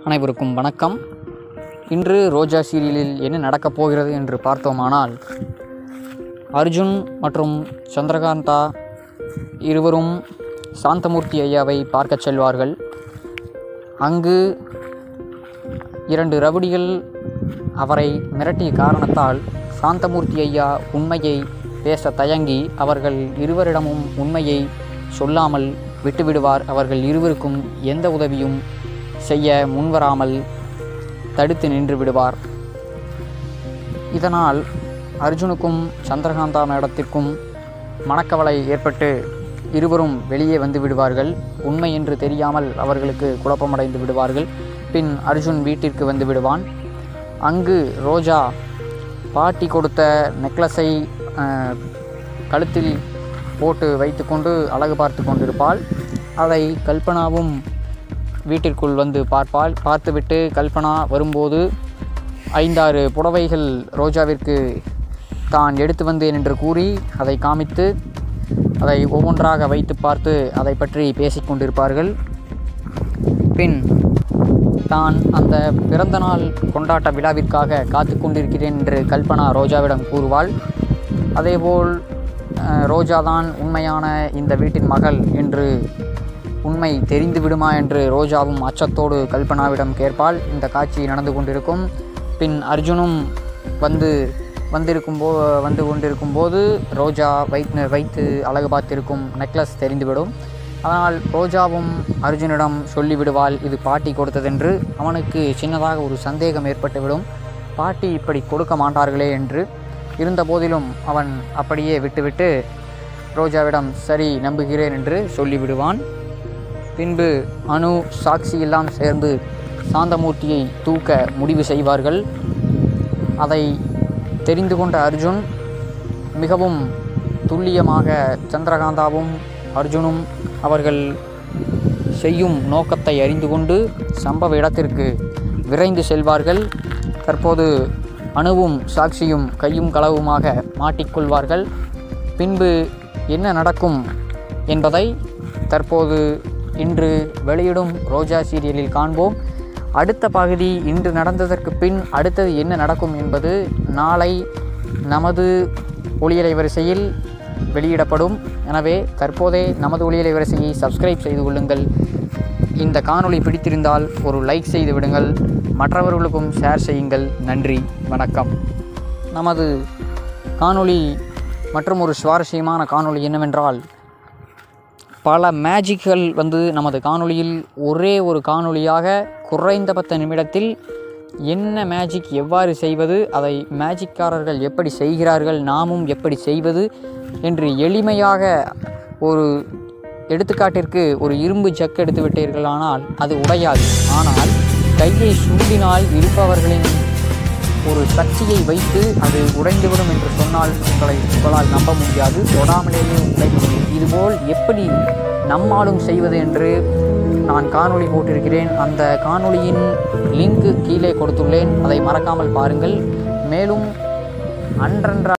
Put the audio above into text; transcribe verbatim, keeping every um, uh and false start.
அனைவருக்கும் வணக்கம். இன்று ரோஜா சீரியலில் என்ன நடக்கப் போகிறது என்று பார்த்தோமானால், அர்ஜுன் மற்றும் சந்திரகாந்தா இருவரும் சாந்தமூர்த்தி ஐயாவை பார்க்கச் செல்வார்கள். அங்கு இரண்டு ரவுடிகள் அவரை மிரட்டிய காரணத்தால் சாந்தமூர்த்தி ஐயா உண்மையை பேச தயங்கி அவர்கள் இருவரிடமும் உண்மையை சொல்லாமல் விட்டுவிடுவார். அவர்கள் இருவருக்கும் எந்த உதவியும் செய்ய முன்வராமல் தடுத்து நின்று விடுவார். இதனால் அர்ஜுனுக்கும் சந்திரகாந்தா மேடத்திற்கும் மனக்கவலை ஏற்பட்டு இருவரும் வெளியே வந்து விடுவார்கள். உண்மை என்று தெரியாமல் அவர்களுக்கு குழப்பமடைந்து விடுவார்கள். பின் அர்ஜுன் வீட்டிற்கு வந்து விடுவான். அங்கு ரோஜா பாட்டி கொடுத்த நெக்லஸை கழுத்தில் போட்டு வைத்து கொண்டு அழகு பார்த்து கொண்டிருப்பாள். அதை கல்பனாவும் வீட்டிற்குள் வந்து பார்ப்பாள். பார்த்துவிட்டு கல்பனா வரும்போது ஐந்தாறு புடவைகள் ரோஜாவிற்கு தான் எடுத்து வந்தேன் என்று கூறி அதை காமித்து அதை ஒவ்வொன்றாக வைத்து பார்த்து அதை பற்றி பேசிக்கொண்டிருப்பார்கள். பின் தான் அந்த பிறந்தநாள் கொண்டாட்ட விழாவிற்காக காத்து கொண்டிருக்கிறேன் என்று கல்பனா ரோஜாவிடம் கூறுவாள். அதேபோல் ரோஜாதான் உண்மையான இந்த வீட்டின் மகள் என்று உண்மை தெரிந்து விடுமா என்று ரோஜாவும் அச்சத்தோடு கல்பனாவிடம் கேட்பாள். இந்த காட்சி நடந்து கொண்டிருக்கும். பின் அர்ஜுனும் வந்து வந்திருக்கும் போ வந்து கொண்டிருக்கும் போது ரோஜா வைத்து வைத்து அழகு பார்த்திருக்கும் நெக்லஸ் தெரிந்துவிடும். அதனால் ரோஜாவும் அர்ஜுனிடம் சொல்லிவிடுவாள், இது பாட்டி கொடுத்ததென்று. அவனுக்கு சின்னதாக ஒரு சந்தேகம் ஏற்பட்டுவிடும், பாட்டி இப்படி கொடுக்க மாட்டார்களே என்று. இருந்த போதிலும் அவன் அப்படியே விட்டுவிட்டு ரோஜாவிடம் சரி நம்புகிறேன் என்று சொல்லிவிடுவான். பின்பு அனு சாக்சி எல்லாம் சேர்ந்து சாந்தமூர்த்தியை தூக்க முடிவு செய்வார்கள். அதை தெரிந்து கொண்ட அர்ஜுன் மிகவும் துல்லியமாக சந்திரகாந்தாவும் அர்ஜுனும் அவர்கள் செய்யும் நோக்கத்தை அறிந்து கொண்டு சம்பவ இடத்திற்கு விரைந்து செல்வார்கள். தற்போது அணுவும் சாக்சியும் கையும் களவுமாக மாட்டிக்கொள்வார்கள். பின்பு என்ன நடக்கும் என்பதை தற்போது இன்று வெளியிடும் ரோஜா சீரியலில் காண்போம். அடுத்த பகுதி இன்று நடந்ததற்கு பின் அடுத்தது என்ன நடக்கும் என்பது நாளை நமது ஒளியலை வரிசையில் வெளியிடப்படும். எனவே தற்போதே நமது ஒளியலை வரிசையை சப்ஸ்கிரைப் செய்து கொள்ளுங்கள். இந்த காணொளி பிடித்திருந்தால் ஒரு லைக் செய்து விடுங்கள். மற்றவர்களுக்கும் ஷேர் செய்யுங்கள். நன்றி, வணக்கம். நமது காணொளி மற்றும் ஒரு சுவாரஸ்யமான காணொளி என்னவென்றால், பல மேஜிக்கள் வந்து நமது காணொளியில் ஒரே ஒரு காணொளியாக குறைந்தபட்ச நிமிடத்தில் என்ன மேஜிக் எவ்வாறு செய்வது, அதை மேஜிக்காரர்கள் எப்படி செய்கிறார்கள், நாமும் எப்படி செய்வது என்று எளிமையாக ஒரு எடுத்துக்காட்டிற்கு ஒரு இரும்பு ஜக் எடுத்து விட்டீர்களானால் அது உடையாது. ஆனால் கையை சூடினால் இருப்பவர்களின் ஒரு சக்தியை வைத்து அது உடைந்துவிடும் என்று சொன்னால் உங்களை உங்களால் நம்ப முடியாது. தொடாமலேயே உடைந்துவிடும். இதுபோல் எப்படி நம்மாலும் செய்வது என்று நான் காணொளி போட்டிருக்கிறேன். அந்த காணொளியின் லிங்க் கீழே கொடுத்துள்ளேன். அதை மறக்காமல் பாருங்கள். மேலும் அன்றன்ற